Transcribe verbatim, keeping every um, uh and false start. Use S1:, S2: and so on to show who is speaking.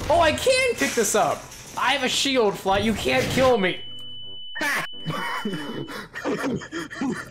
S1: Oh, I can pick this up. I have a shield, Fly. You can't kill me.